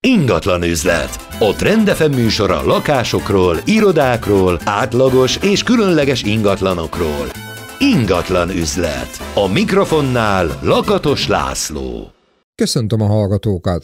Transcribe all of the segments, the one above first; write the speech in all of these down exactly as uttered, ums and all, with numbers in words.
Ingatlan üzlet. A Trend ef em műsora lakásokról, irodákról, átlagos és különleges ingatlanokról. Ingatlan üzlet. A mikrofonnál Lakatos László. Köszöntöm a hallgatókat!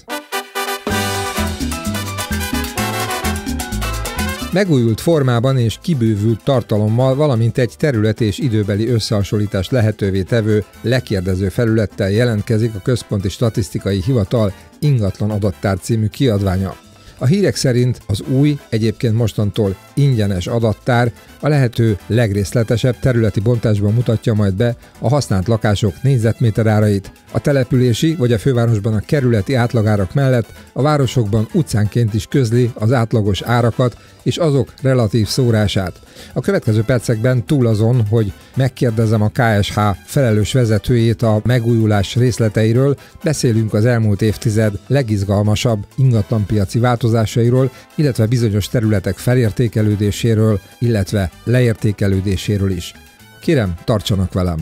Megújult formában és kibővült tartalommal, valamint egy terület és időbeli összehasonlítást lehetővé tevő lekérdező felülettel jelentkezik a Központi Statisztikai Hivatal Ingatlan Adattár című kiadványa. A hírek szerint az új, egyébként mostantól ingyenes adattár a lehető legrészletesebb területi bontásban mutatja majd be a használt lakások négyzetméter árait, a települési vagy a fővárosban a kerületi átlagárak mellett a városokban utcánként is közli az átlagos árakat és azok relatív szórását. A következő percekben túl azon, hogy megkérdezem a ká es há felelős vezetőjét a megújulás részleteiről, beszélünk az elmúlt évtized legizgalmasabb ingatlanpiaci változásairól, illetve bizonyos területek felértékelődéséről, illetve leértékelődéséről is. Kérem, tartsanak velem!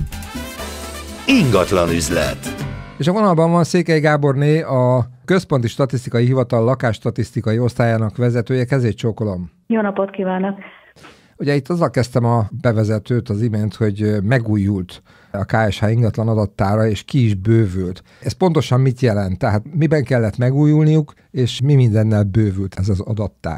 Ingatlan üzlet. És a vonalban van Székely Gáborné, a Központi Statisztikai Hivatal lakásstatisztikai osztályának vezetője. Kezét csókolom! Jó napot kívánok! Ugye itt azzal kezdtem a bevezetőt az imént, hogy megújult a ká es há ingatlan adattára, és ki is bővült. Ez pontosan mit jelent? Tehát miben kellett megújulniuk, és mi mindennel bővült ez az adattár?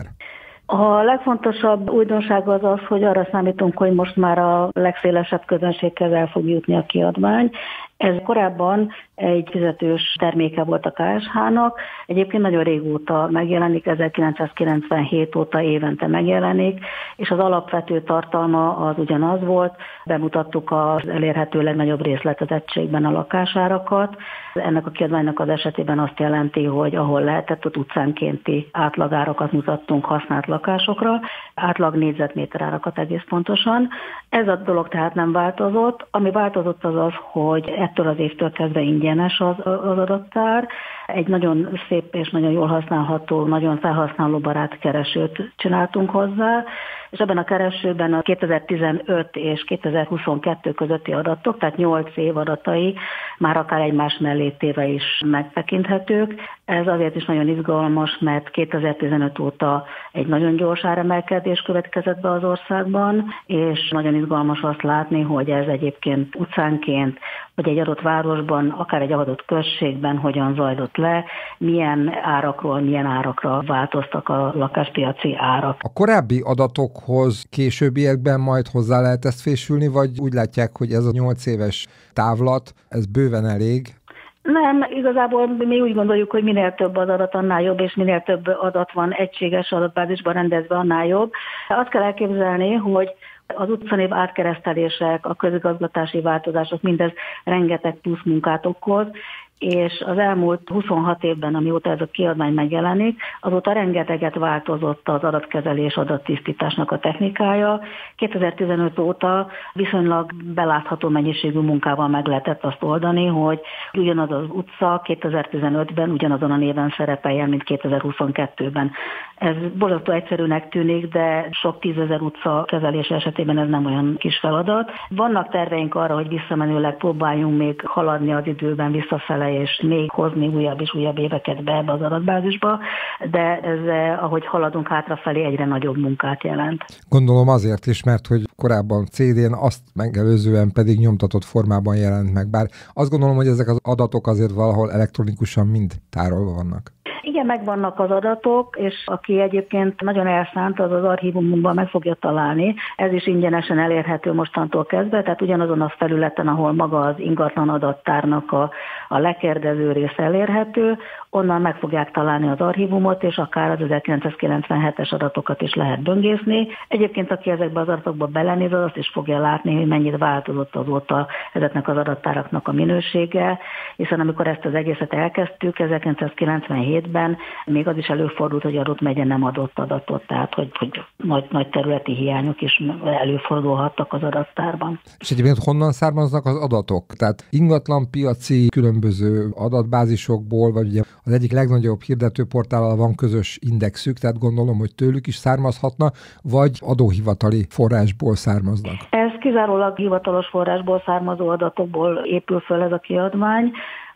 A legfontosabb újdonság az az, hogy arra számítunk, hogy most már a legszélesebb közönséghez el fog jutni a kiadvány. Ez korábban egy fizetős terméke volt a ká es há-nak, egyébként nagyon régóta megjelenik, ezerkilencszázkilencvenhét óta évente megjelenik, és az alapvető tartalma az ugyanaz volt, bemutattuk az elérhető legnagyobb részletezettségben a lakásárakat. Ennek a kiadványnak az esetében azt jelenti, hogy ahol lehetett, ott utcánkénti átlagárakat mutattunk használt lakásokra, átlag négyzetméter árakat egész pontosan. Ez a dolog tehát nem változott, ami változott az az, hogy ettől az évtől kezdve ingyenes az, az adattár. Egy nagyon szép és nagyon jól használható, nagyon felhasználóbarát keresőt csináltunk hozzá, és ebben a keresőben a kétezer-tizenöt és kétezer-huszonkettő közötti adatok, tehát nyolc év adatai már akár egymás mellé téve is megtekinthetők. Ez azért is nagyon izgalmas, mert kétezer-tizenöt óta egy nagyon gyors áremelkedés következett be az országban, és nagyon izgalmas azt látni, hogy ez egyébként utcánként, vagy egy adott városban, akár egy adott községben hogyan zajlott le, milyen árakról, milyen árakra változtak a lakáspiaci árak. A korábbi adatokhoz későbbiekben majd hozzá lehet ezt fésülni, vagy úgy látják, hogy ez a nyolc éves távlat, ez bőven elég? Nem, igazából mi úgy gondoljuk, hogy minél több az adat, annál jobb, és minél több adat van egységes adatbázisban rendezve, annál jobb. Azt kell elképzelni, hogy az utcanév átkeresztelések, a közigazgatási változások, mindez rengeteg plusz munkát okoz, és az elmúlt huszonhat évben, amióta ez a kiadvány megjelenik, azóta rengeteget változott az adatkezelés, adattisztításnak a technikája. kétezer-tizenöt óta viszonylag belátható mennyiségű munkával meg lehetett azt oldani, hogy ugyanaz az utca kétezer-tizenötben ugyanazon a néven szerepeljen, mint kétezer-huszonkettőben. Ez borzasztó egyszerűnek tűnik, de sok tízezer utca kezelése esetében ez nem olyan kis feladat. Vannak terveink arra, hogy visszamenőleg próbáljunk még haladni az időben visszafele, és még hozni újabb és újabb éveket be ebbe az adatbázisba, de ez, ahogy haladunk hátrafelé, egyre nagyobb munkát jelent. Gondolom azért is, mert hogy korábban cé dén, azt megelőzően pedig nyomtatott formában jelent meg, bár azt gondolom, hogy ezek az adatok azért valahol elektronikusan mind tárolva vannak. Igen, megvannak az adatok, és aki egyébként nagyon elszánt, az az archívumunkban meg fogja találni. Ez is ingyenesen elérhető mostantól kezdve, tehát ugyanazon a felületen, ahol maga az ingatlan adattárnak a, a lekérdező rész elérhető, onnan meg fogják találni az archívumot, és akár az ezerkilencszázkilencvenhetes adatokat is lehet böngészni. Egyébként, aki ezekbe az adatokba belenéz, az azt is fogja látni, hogy mennyit változott azóta ezeknek az adattáraknak a minősége, hiszen amikor ezt az egészet elkezdtük ezerkilencszázkilencvenhétben, még az is előfordult, hogy adott megye nem adott adatot, tehát hogy, hogy nagy, nagy területi hiányok is előfordulhattak az adattárban. És egyébként honnan származnak az adatok? Tehát ingatlanpiaci különböző adatbázisokból, vagy ugye az egyik legnagyobb hirdetőportállal van közös indexük, tehát gondolom, hogy tőlük is származhatna, vagy adóhivatali forrásból származnak? Ez kizárólag hivatalos forrásból származó adatokból épül föl ez a kiadvány.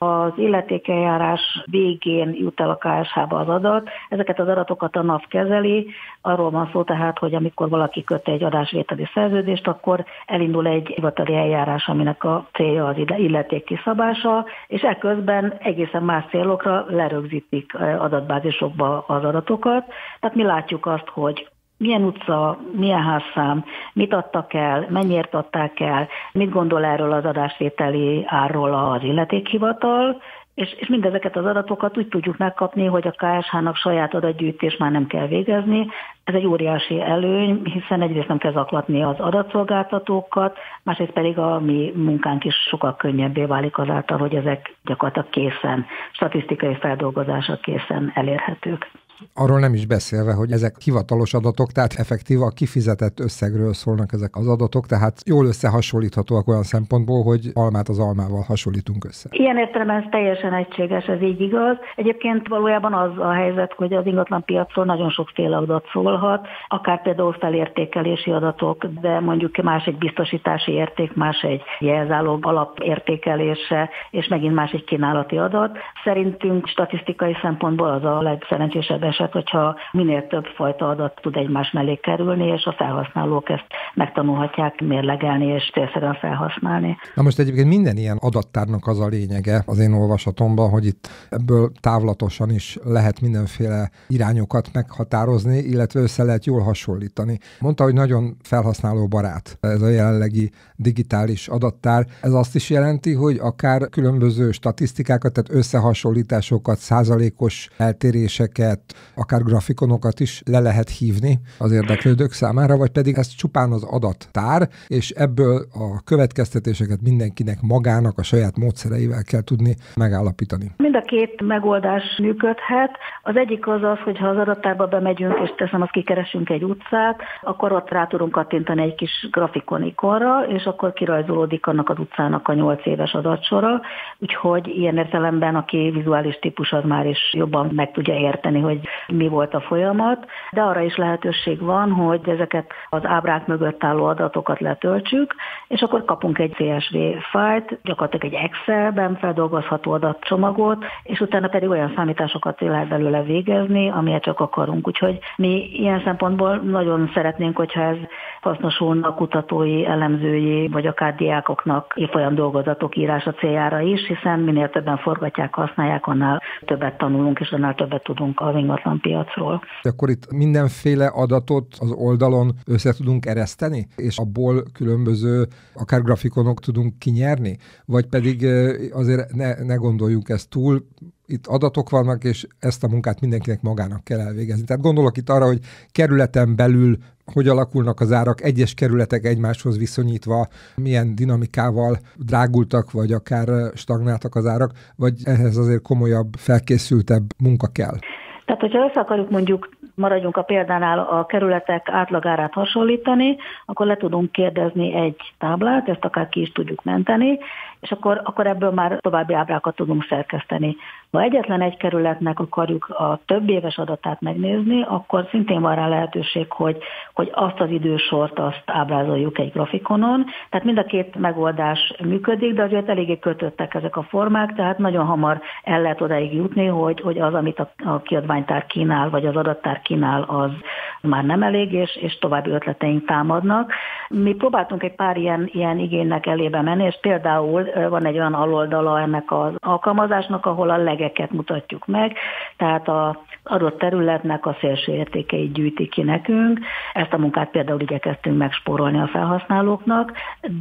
az illetékeljárás végén jut el a ká es há-ba az adat. Ezeket az adatokat a NAV kezeli. Arról van szó tehát, hogy amikor valaki köt egy adásvételi szerződést, akkor elindul egy hivatali eljárás, aminek a célja az illeték kiszabása, és ekközben egészen más célokra lerögzítik adatbázisokba az adatokat. Tehát mi látjuk azt, hogy milyen utca, milyen házszám, mit adtak el, mennyiért adták el, mit gondol erről az adásvételi árról az illetékhivatal, és, és mindezeket az adatokat úgy tudjuk megkapni, hogy a ká es há-nak saját adatgyűjtés már nem kell végezni. Ez egy óriási előny, hiszen egyrészt nem kell zaklatni az adatszolgáltatókat, másrészt pedig a mi munkánk is sokkal könnyebbé válik azáltal, hogy ezek gyakorlatilag készen, statisztikai feldolgozások készen elérhetők. Arról nem is beszélve, hogy ezek hivatalos adatok, tehát effektív a kifizetett összegről szólnak ezek az adatok, tehát jól összehasonlíthatóak olyan szempontból, hogy almát az almával hasonlítunk össze. Ilyen értelemben ez teljesen egységes, ez így igaz. Egyébként valójában az a helyzet, hogy az ingatlanpiacról nagyon sokféle adat szólhat, akár például felértékelési adatok, de mondjuk más egy biztosítási érték, más egy jelzálog alapértékelése, és megint más egy kínálati adat. Szerintünk statisztikai szempontból az a legszerencsésebb eset, hogyha minél több fajta adat tud egymás mellé kerülni, és a felhasználók ezt megtanulhatják mérlegelni és célszerűen felhasználni. Na most egyébként minden ilyen adattárnak az a lényege az én olvasatomban, hogy itt ebből távlatosan is lehet mindenféle irányokat meghatározni, illetve össze lehet jól hasonlítani. Mondta, hogy nagyon felhasználóbarát ez a jelenlegi digitális adattár. Ez azt is jelenti, hogy akár különböző statisztikákat, tehát összehasonlításokat, százalékos eltéréseket, akár grafikonokat is le lehet hívni az érdeklődők számára, vagy pedig ez csupán az adattár, és ebből a következtetéseket mindenkinek magának a saját módszereivel kell tudni megállapítani. Mind a két megoldás működhet. Az egyik az az, hogy ha az adattárba bemegyünk, és teszem, azt kikeresünk egy utcát, akkor ott rá tudunk kattintani egy kis grafikon ikonra, és akkor kirajzolódik annak az utcának a nyolc éves adatsora, úgyhogy ilyen értelemben, aki vizuális típus, az már is jobban meg tudja érteni, hogy mi volt a folyamat, de arra is lehetőség van, hogy ezeket az ábrák mögött álló adatokat letöltsük, és akkor kapunk egy cé es vé fájlt, gyakorlatilag egy Excelben feldolgozható adatcsomagot, és utána pedig olyan számításokat lehet belőle végezni, amilyet csak akarunk. Úgyhogy mi ilyen szempontból nagyon szeretnénk, hogyha ez hasznosulna kutatói, elemzői, vagy akár diákoknak évfolyam dolgozatok írása céljára is, hiszen minél többen forgatják, használják, annál többet tanulunk, és annál többet tudunk az ingatlanpiacról. Akkor itt mindenféle adatot az oldalon össze tudunk ereszteni, és abból különböző akár grafikonok tudunk kinyerni, vagy pedig azért ne, ne gondoljuk ezt túl, itt adatok vannak, és ezt a munkát mindenkinek magának kell elvégezni. Tehát gondolok itt arra, hogy kerületen belül hogy alakulnak az árak, egyes kerületek egymáshoz viszonyítva, milyen dinamikával drágultak, vagy akár stagnáltak az árak, vagy ehhez azért komolyabb, felkészültebb munka kell. Tehát, hogyha össze akarjuk mondjuk, maradjunk a példánál, a kerületek átlagárát hasonlítani, akkor le tudunk kérdezni egy táblát, ezt akár ki is tudjuk menteni, és akkor, akkor ebből már további ábrákat tudunk szerkeszteni. Ha egyetlen egy kerületnek akarjuk a több éves adatát megnézni, akkor szintén van rá lehetőség, hogy, hogy azt az idősort azt ábrázoljuk egy grafikonon. Tehát mind a két megoldás működik, de azért eléggé kötöttek ezek a formák, tehát nagyon hamar el lehet odáig jutni, hogy, hogy az, amit a, a kiadványtár kínál, vagy az adattár kínál, az már nem elég, és, és további ötleteink támadnak. Mi próbáltunk egy pár ilyen, ilyen igénynek elébe menni, és például van egy olyan aloldala ennek az alkalmazásnak, ahol a legeket mutatjuk meg, tehát az adott területnek a szélső értékeit gyűjtik ki nekünk. Ezt a munkát például igyekeztünk megspórolni a felhasználóknak,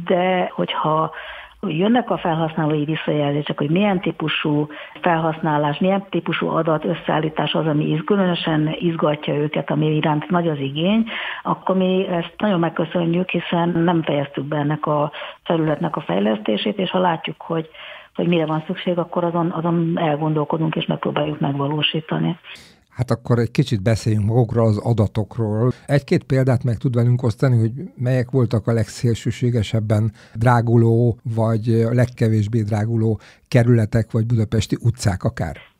de hogyha jönnek a felhasználói visszajelzések, hogy milyen típusú felhasználás, milyen típusú adat összeállítás az, ami különösen izgatja őket, ami iránt nagy az igény, akkor mi ezt nagyon megköszönjük, hiszen nem fejeztük be ennek a területnek a fejlesztését, és ha látjuk, hogy, hogy mire van szükség, akkor azon, azon elgondolkodunk és megpróbáljuk megvalósítani. Hát akkor egy kicsit beszéljünk magukról az adatokról. Egy-két példát meg tud velünk osztani, hogy melyek voltak a legszélsőségesebben dráguló, vagy legkevésbé dráguló kerületek, vagy budapesti utcák akár?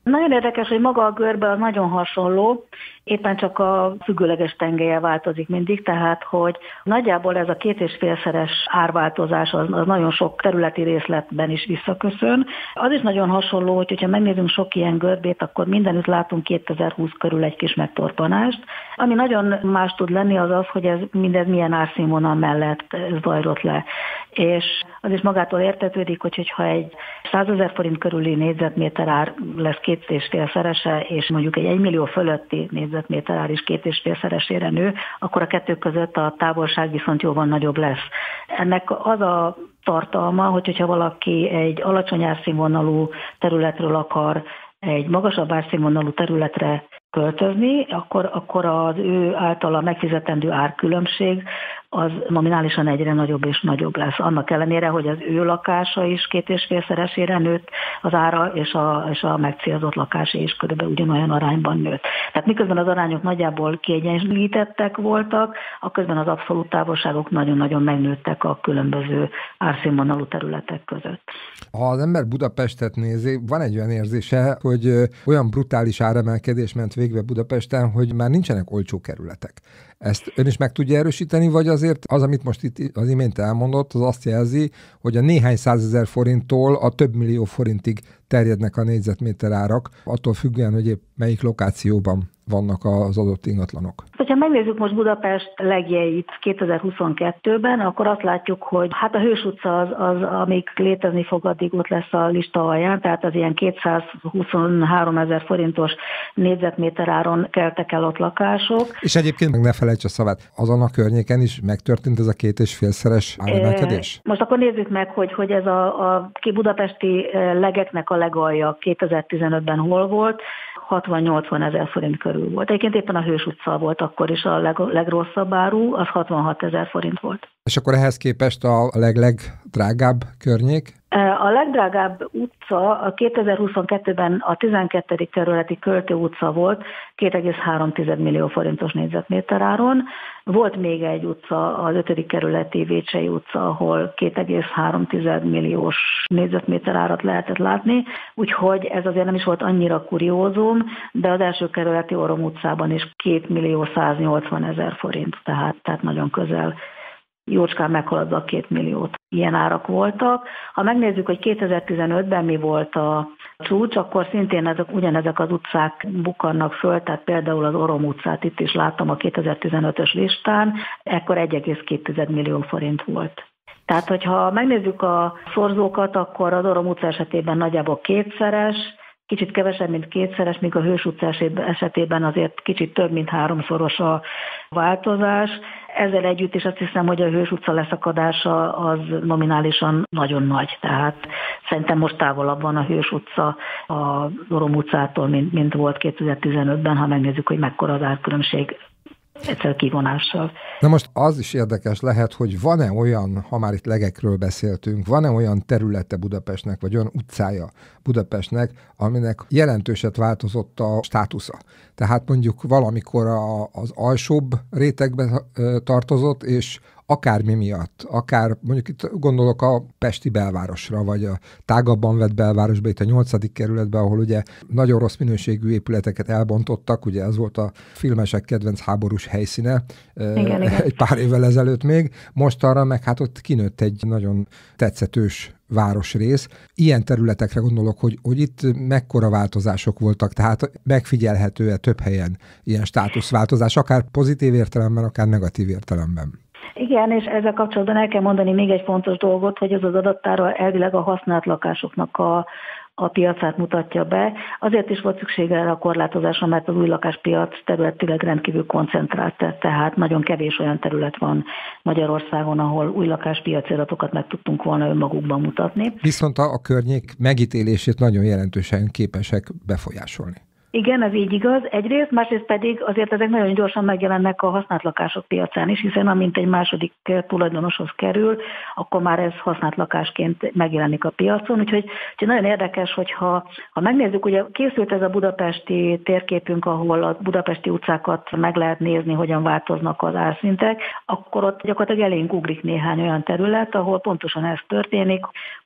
Nagyon érdekes, hogy maga a görbe az nagyon hasonló, éppen csak a függőleges tengelye változik mindig, tehát hogy nagyjából ez a két és félszeres árváltozás az, az nagyon sok területi részletben is visszaköszön. Az is nagyon hasonló, hogy ha megnézünk sok ilyen görbét, akkor mindenütt látunk kétezer-húsz körül egy kis megtorpanást. Ami nagyon más tud lenni az az, hogy ez mindez milyen árszínvonal mellett zajlott le. És az is magától értetődik, hogy hogyha egy százezer forint körüli négyzetméter ár lesz két és félszerese, és mondjuk egy egymillió fölötti négyzetméter ár is két és félszeresére nő, akkor a kettő között a távolság viszont jóval nagyobb lesz. Ennek az a tartalma, hogy hogyha valaki egy alacsony árszínvonalú területről akar egy magasabb árszínvonalú területre költözni, akkor, akkor az ő általa megfizetendő árkülönbség az nominálisan egyre nagyobb és nagyobb lesz. Annak ellenére, hogy az ő lakása is két és félszeresére nőtt az ára, és a, és a megcélzott lakása is körülbelül ugyanolyan arányban nőtt. Tehát miközben az arányok nagyjából kiegyenlítettek voltak, aközben az abszolút távolságok nagyon-nagyon megnőttek a különböző árszínvonalú területek között. Ha az ember Budapestet nézi, van egy olyan érzése, hogy olyan brutális áremelkedés ment végbe Budapesten, hogy már nincsenek olcsó kerületek. Ezt ön is meg tudja erősíteni, vagy azért az, amit most itt az imént elmondott, az azt jelzi, hogy a néhány százezer forinttól a több millió forintig terjednek a négyzetméter árak, attól függően, hogy épp melyik lokációban vannak az adott ingatlanok. Ha megnézzük most Budapest legjeit kétezer-huszonkettőben, akkor azt látjuk, hogy hát a Hős utca az, az amíg létezni fog, addig ott lesz a lista alján, tehát az ilyen kétszázhuszonhárom ezer forintos négyzetméter áron keltek el ott lakások. És egyébként meg ne felejts a szavát, azon a környéken is megtörtént ez a két és félszeres áremelkedés? Most akkor nézzük meg, hogy, hogy ez a, a budapesti legeknek a legalja kétezer-tizenötben hol volt, hatvan-nyolcvan ezer forint körül volt. Egyébként éppen a Hős utca volt akkor is a leg, legrosszabb áru, az hatvanhat ezer forint volt. És akkor ehhez képest a leg-legdrágább környék? A legdrágább utca a kétezer-huszonkettőben a tizenkettedik kerületi Költő utca volt két egész három millió forintos négyzetméter áron. Volt még egy utca, az ötödik kerületi Vécsei utca, ahol két egész három milliós négyzetméter árat lehetett látni, úgyhogy ez azért nem is volt annyira kuriózum, de az első kerületi Orom utcában is két millió száznyolcvan ezer forint, tehát, tehát nagyon közel. Jócskán meghaladva a két milliót. Ilyen árak voltak. Ha megnézzük, hogy kétezer-tizenötben mi volt a csúcs, akkor szintén ezek, ugyanezek az utcák bukkannak föl, tehát például az Orom utcát itt is láttam a kétezer-tizenötös listán, ekkor egy egész két millió forint volt. Tehát, hogyha megnézzük a szorzókat, akkor az Orom utca esetében nagyjából kétszeres, kicsit kevesebb, mint kétszeres, míg a Hős utca esetében azért kicsit több, mint háromszoros a változás. Ezzel együtt is azt hiszem, hogy a Hős utca leszakadása az nominálisan nagyon nagy. Tehát szerintem most távolabb van a Hős utca az Orom utcától, mint, mint volt kétezer-tizenötben, ha megnézzük, hogy mekkora az árkülönbség egyszer kivonással. Na most az is érdekes lehet, hogy van-e olyan, ha már itt legekről beszéltünk, van-e olyan területe Budapestnek, vagy olyan utcája Budapestnek, aminek jelentőset változott a státusza. Tehát mondjuk valamikor a, az alsóbb rétegbe tartozott, és akármi miatt, akár mondjuk itt gondolok a pesti belvárosra, vagy a tágabban vett belvárosba, itt a nyolcadik kerületben, ahol ugye nagyon rossz minőségű épületeket elbontottak, ugye ez volt a filmesek kedvenc háborús helyszíne igen, egy igen. pár évvel ezelőtt még, most arra meg hát ott kinőtt egy nagyon tetszetős városrész. Ilyen területekre gondolok, hogy, hogy itt mekkora változások voltak, tehát megfigyelhető-e több helyen ilyen státuszváltozás, akár pozitív értelemben, akár negatív értelemben. Igen, és ezzel kapcsolatban el kell mondani még egy fontos dolgot, hogy ez az adattára elvileg a használt lakásoknak a, a piacát mutatja be. Azért is volt szüksége erre a korlátozásra, mert az új lakáspiac területileg rendkívül koncentrált, tehát nagyon kevés olyan terület van Magyarországon, ahol új lakáspiaci adatokat meg tudtunk volna önmagukban mutatni. Viszont a, a környék megítélését nagyon jelentősen képesek befolyásolni. Igen, ez így igaz. Egyrészt, másrészt pedig azért ezek nagyon gyorsan megjelennek a használt lakások piacán is, hiszen amint egy második tulajdonoshoz kerül, akkor már ez használt lakásként megjelenik a piacon. Úgyhogy, úgyhogy nagyon érdekes, hogyha ha megnézzük, ugye készült ez a budapesti térképünk, ahol a budapesti utcákat meg lehet nézni, hogyan változnak az árszintek, akkor ott gyakorlatilag elénk ugrik néhány olyan terület, ahol pontosan ez történik,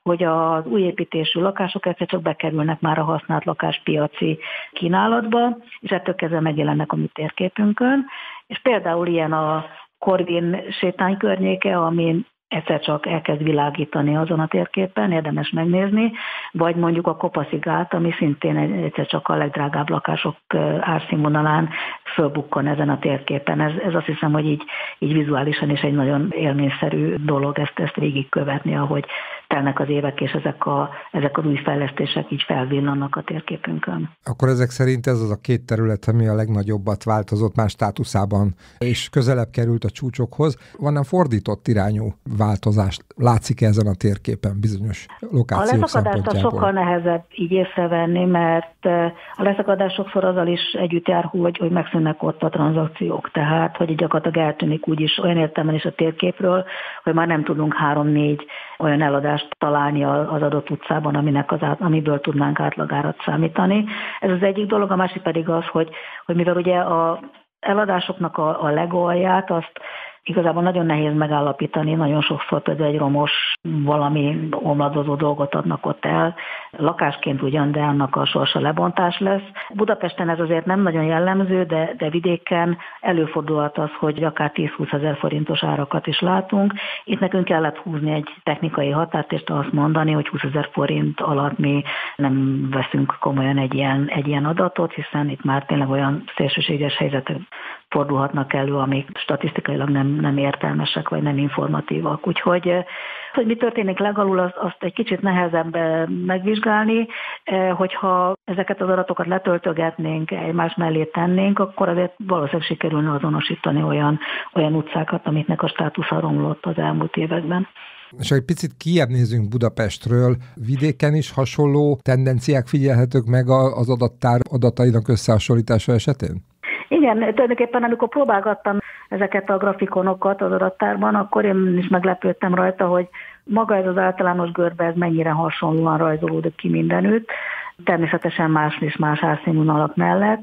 hogy az új építésű lakások egyszer csak bekerülnek már a használt lakáspiaci kínálatba, és ettől kezdve megjelennek a mi térképünkön. És például ilyen a Korvin sétány környéke, amin egyszer csak elkezd világítani azon a térképen, érdemes megnézni, vagy mondjuk a Kopaszi gát, ami szintén egyszer csak a legdrágább lakások árszínvonalán fölbukkan ezen a térképen. Ez, ez azt hiszem, hogy így, így vizuálisan is egy nagyon élményszerű dolog ezt, ezt végigkövetni, ahogy telnek az évek, és ezek, a, ezek az új fejlesztések így felvillannak a térképünkön. Akkor ezek szerint ez az a két terület, ami a legnagyobbat változott más státuszában, és közelebb került a csúcsokhoz. Van-e fordított irányú változás? Látszik ezen a térképen bizonyos lokációk A leszakadást sokkal nehezebb így észrevenni, mert a leszakadás sokszor azzal is együtt jár, hogy, hogy megszűnnek ott a tranzakciók. Tehát, hogy gyakorlatilag eltűnik úgyis olyan értelemben is a térképről, hogy már nem tudunk három-négy olyan eladást találni az adott utcában, aminek az át, amiből tudnánk átlagárat számítani. Ez az egyik dolog, a másik pedig az, hogy, hogy mivel ugye a eladásoknak a, a legalját, azt igazából nagyon nehéz megállapítani, nagyon sokszor például egy romos, valami omladozó dolgot adnak ott el. Lakásként ugyan, de annak a sorsa lebontás lesz. Budapesten ez azért nem nagyon jellemző, de, de vidéken előfordulhat az, hogy akár tíz-húsz ezer forintos árakat is látunk. Itt nekünk kellett húzni egy technikai határt, és azt mondani, hogy húszezer forint alatt mi nem veszünk komolyan egy ilyen, egy ilyen adatot, hiszen itt már tényleg olyan szélsőséges helyzetek fordulhatnak elő, amik statisztikailag nem, nem értelmesek, vagy nem informatívak. Úgyhogy, hogy mi történik legalul, azt, azt egy kicsit nehezebb megvizsgálni, hogyha ezeket az adatokat letöltögetnénk, egymás mellé tennénk, akkor azért valószínűleg sikerülne azonosítani olyan, olyan utcákat, amiknek a státusza romlott az elmúlt években. És egy picit kijebb nézünk Budapestről, vidéken is hasonló tendenciák figyelhetők meg az adattár adatainak összehasonlítása esetén? Igen, tulajdonképpen amikor próbálgattam ezeket a grafikonokat az adattárban, akkor én is meglepődtem rajta, hogy maga ez az általános görbe, ez mennyire hasonlóan rajzolódik ki mindenütt, természetesen más és más árszínvonalak mellett.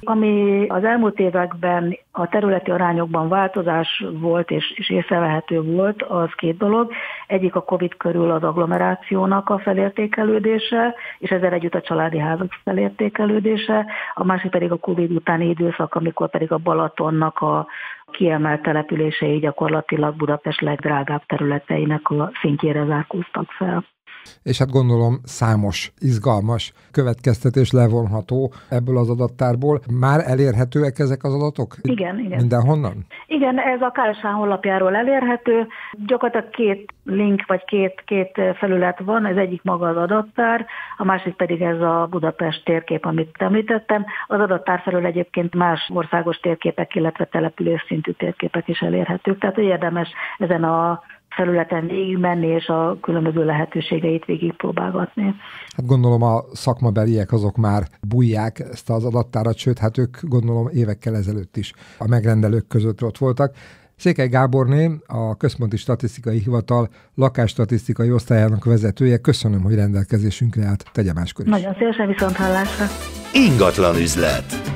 Ami az elmúlt években a területi arányokban változás volt és, és észrevehető volt, az két dolog. Egyik a Covid körül az agglomerációnak a felértékelődése, és ezzel együtt a családi házak felértékelődése, a másik pedig a Covid utáni időszak, amikor pedig a Balatonnak a kiemelt települései gyakorlatilag Budapest legdrágább területeinek a szintjére zárkóztak fel. És hát gondolom számos izgalmas következtetés levonható ebből az adattárból. Már elérhetőek ezek az adatok? Igen, igen. Mindenhonnan? Igen, ez a ká es há honlapjáról elérhető. Gyakorlatilag két link vagy két, két felület van, ez egyik maga az adattár, a másik pedig ez a Budapest térkép, amit említettem. Az adattár felől egyébként más országos térképek, illetve település szintű térképek is elérhetők. Tehát érdemes ezen a felületen végigmenni, és a különböző lehetőségeit végigpróbálgatni. Hát gondolom a szakmabeliek azok már bújják ezt az adattárat, sőt, hát ők gondolom évekkel ezelőtt is a megrendelők között ott voltak. Székely Gáborné, a Központi Statisztikai Hivatal lakásstatisztikai osztályának vezetője. Köszönöm, hogy rendelkezésünkre állt. Tegye máskor is. Nagyon szívesen, viszonthallásra. Ingatlan üzlet.